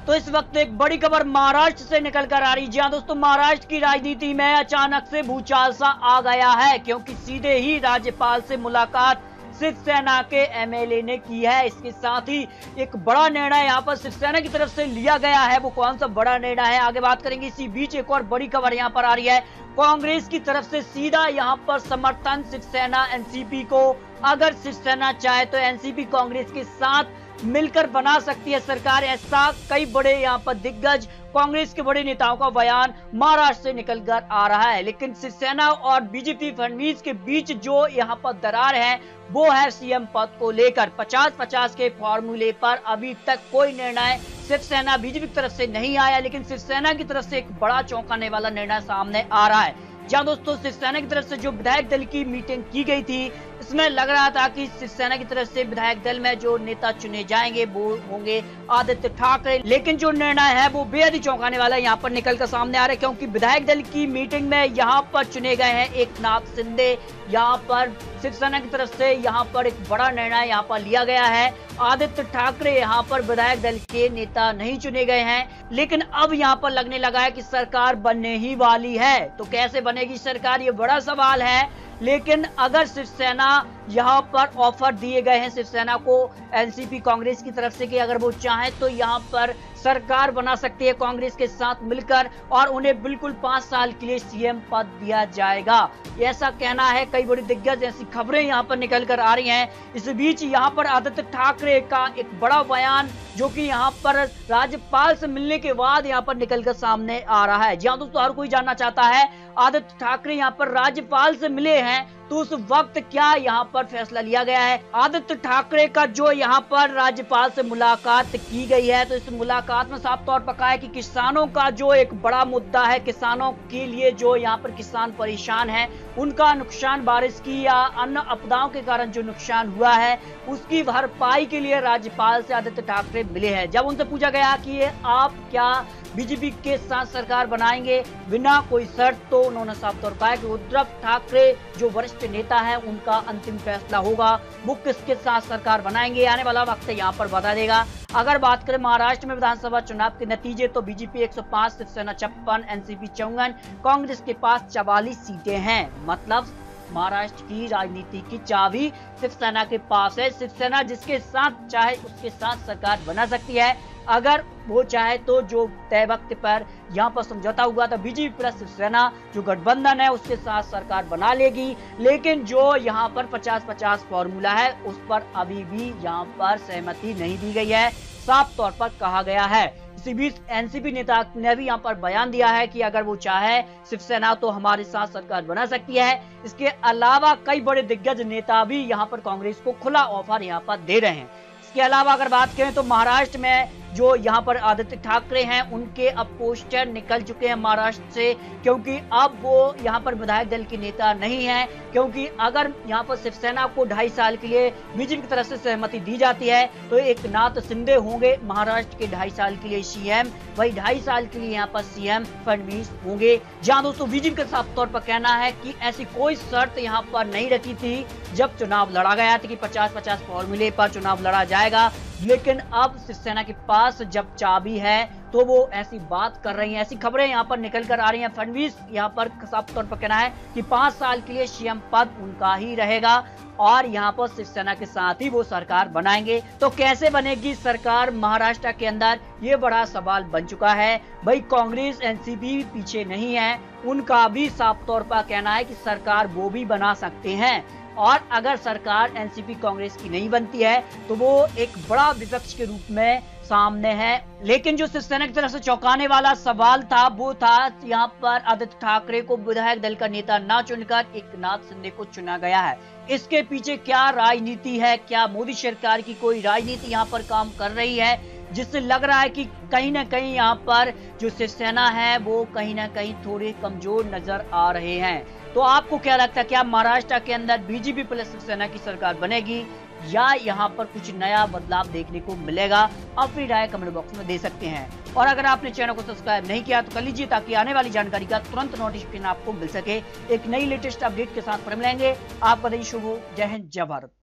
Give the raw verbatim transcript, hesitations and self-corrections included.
तो इस वक्त एक बड़ी खबर महाराष्ट्र से निकल कर आ रही है। जी हां दोस्तों, महाराष्ट्र की राजनीति में अचानक से भूचाल सा आ गया है, क्योंकि सीधे ही राज्यपाल से मुलाकात शिवसेना के एमएलए ने की है। इसके साथ ही एक बड़ा निर्णय यहां पर शिवसेना की तरफ से लिया गया है। वो कौन सा बड़ा निर्णय है, आगे बात करेंगे। इसी बीच एक और बड़ी खबर यहां पर आ रही है, कांग्रेस की तरफ से सीधा यहां पर समर्थन शिवसेना एनसीपी को। अगर शिवसेना चाहे तो एनसीपी कांग्रेस के साथ मिलकर बना सकती है सरकार। ऐसा कई बड़े यहां पर दिग्गज कांग्रेस के बड़े नेताओं का बयान महाराष्ट्र से निकलकर आ रहा है। लेकिन शिवसेना और बीजेपी फडणवीस के बीच जो यहां पर दरार है वो है सीएम पद को लेकर। पचास पचास के फॉर्मूले पर अभी तक कोई निर्णय शिवसेना बीजेपी की तरफ से नहीं आया, लेकिन शिवसेना की तरफ से एक बड़ा चौंकाने वाला निर्णय सामने आ रहा है। जहां दोस्तों शिवसेना की तरफ से जो विधायक दल की मीटिंग की गई थी, इसमें लग रहा था कि शिवसेना की तरफ से विधायक दल में जो नेता चुने जाएंगे वो होंगे आदित्य ठाकरे। लेकिन जो निर्णय है वो बेहद ही चौंकाने वाला यहाँ पर निकल कर सामने आ रहा है, क्योंकि विधायक दल की मीटिंग में यहाँ पर चुने गए हैं एकनाथ शिंदे। यहाँ पर शिवसेना की तरफ से यहाँ पर एक बड़ा निर्णय यहाँ पर लिया गया है। आदित्य ठाकरे यहाँ पर विधायक दल के नेता नहीं चुने गए हैं, लेकिन अब यहाँ पर लगने लगा है कि सरकार बनने ही वाली है। तो कैसे बनेगी सरकार, ये बड़ा सवाल है। लेकिन अगर शिवसेना यहाँ पर ऑफर दिए गए हैं शिवसेना को एनसीपी कांग्रेस की तरफ से कि अगर वो चाहे तो यहाँ पर सरकार बना सकती है कांग्रेस के साथ मिलकर, और उन्हें बिल्कुल पांच साल के लिए सीएम पद दिया जाएगा, ऐसा कहना है कई बड़ी दिग्गज। ऐसी खबरें यहाँ पर निकल कर आ रही हैं। इस बीच यहाँ पर आदित्य ठाकरे का एक बड़ा बयान जो कि यहाँ पर राज्यपाल से मिलने के बाद यहाँ पर निकलकर सामने आ रहा है। जी हाँ दोस्तों, हर कोई जानना चाहता है आदित्य ठाकरे यहाँ पर राज्यपाल से मिले हैं तो उस वक्त क्या यहाँ पर फैसला लिया गया है। आदित्य ठाकरे का जो यहाँ पर राज्यपाल से मुलाकात की गई है, तो इस मुलाकात में साफ तौर पर कहा है कि किसानों का जो एक बड़ा मुद्दा है, किसानों के लिए जो यहाँ पर किसान परेशान है, उनका नुकसान बारिश की या अन्य आपदाओं के कारण जो नुकसान हुआ है उसकी भरपाई के लिए राज्यपाल से आदित्य ठाकरे मिले हैं। जब उनसे पूछा गया कि आप क्या बीजेपी के साथ सरकार बनाएंगे बिना कोई शर्त, तो उन्होंने साफ तौर पर कहा कि उद्धव ठाकरे जो वरिष्ठ नेता है उनका अंतिम फैसला होगा, वो किसके साथ सरकार बनाएंगे आने वाला वक्त यहाँ पर बता देगा। अगर बात करें महाराष्ट्र में विधानसभा चुनाव के नतीजे, तो बीजेपी एक सौ पाँच, शिवसेना छप्पन, एनसीपी चौवन, कांग्रेस के पास चवालीस सीटें हैं। मतलब महाराष्ट्र की राजनीति की चाबी शिवसेना के पास है। शिवसेना जिसके साथ चाहे उसके साथ सरकार बना सकती है। अगर वो चाहे तो जो तय वक्त पर यहाँ पर समझौता हुआ था बीजेपी प्लस शिवसेना जो गठबंधन है उसके साथ सरकार बना लेगी। लेकिन जो यहाँ पर पचास पचास फॉर्मूला है उस पर अभी भी यहाँ पर सहमति नहीं दी गई है, साफ तौर पर कहा गया है। इसी बीच एनसीपी नेता ने भी यहाँ पर बयान दिया है कि अगर वो चाहे शिवसेना तो हमारे साथ सरकार बना सकती है। इसके अलावा कई बड़े दिग्गज नेता भी यहाँ पर कांग्रेस को खुला ऑफर यहाँ पर दे रहे हैं। इसके अलावा अगर बात करें तो महाराष्ट्र में जो यहाँ पर आदित्य ठाकरे हैं उनके अब पोस्टर निकल चुके हैं महाराष्ट्र से, क्योंकि अब वो यहाँ पर विधायक दल के नेता नहीं है। क्योंकि अगर यहाँ पर शिवसेना को ढाई साल के लिए बीजेपी की तरफ से सहमति दी जाती है तो एकनाथ शिंदे होंगे महाराष्ट्र के ढाई साल के लिए सीएम, वही ढाई साल के लिए यहाँ पर सीएम फडणवीस होंगे। जहाँ दोस्तों बीजेपी का साफ तौर पर कहना है कि ऐसी कोई शर्त यहाँ पर नहीं रखी थी जब चुनाव लड़ा गया था कि पचास पचास फॉर्मूले पर चुनाव लड़ा जाएगा। लेकिन अब शिवसेना के पास जब चाबी है तो वो ऐसी बात कर रही हैं, ऐसी खबरें यहाँ पर निकल कर आ रही हैं। फडणवीस यहाँ पर साफ तौर पर कहना है कि पांच साल के लिए सीएम पद उनका ही रहेगा और यहाँ पर शिवसेना के साथ ही वो सरकार बनाएंगे। तो कैसे बनेगी सरकार महाराष्ट्र के अंदर, ये बड़ा सवाल बन चुका है। भाई कांग्रेस एनसीपी पीछे नहीं है, उनका भी साफ तौर पर कहना है कि सरकार वो भी बना सकते हैं। और अगर सरकार एनसीपी कांग्रेस की नहीं बनती है तो वो एक बड़ा विपक्ष के रूप में सामने है। लेकिन जो शिवसेना की तरफ से चौंकाने वाला सवाल था वो था यहाँ पर आदित्य ठाकरे को विधायक दल का नेता न चुनकर एकनाथ शिंदे को चुना गया है। इसके पीछे क्या राजनीति है, क्या मोदी सरकार की कोई राजनीति यहाँ पर काम कर रही है, जिससे लग रहा है कि कहीं ना कहीं यहाँ पर जो शिवसेना है वो कहीं ना कहीं थोड़े कमजोर नजर आ रहे हैं। तो आपको क्या लगता है, क्या महाराष्ट्र के अंदर बीजेपी प्लस शिवसेना की सरकार बनेगी या यहाँ पर कुछ नया बदलाव देखने को मिलेगा? अपनी राय कमेंट बॉक्स में दे सकते हैं। और अगर आपने चैनल को सब्सक्राइब नहीं किया तो कर लीजिए ताकि आने वाली जानकारी का तुरंत नोटिफिकेशन आपको मिल सके। एक नई लेटेस्ट अपडेट के साथ फिर मिलेंगे। आपका दिन शुभ हो। जय हिंद, जय भारत।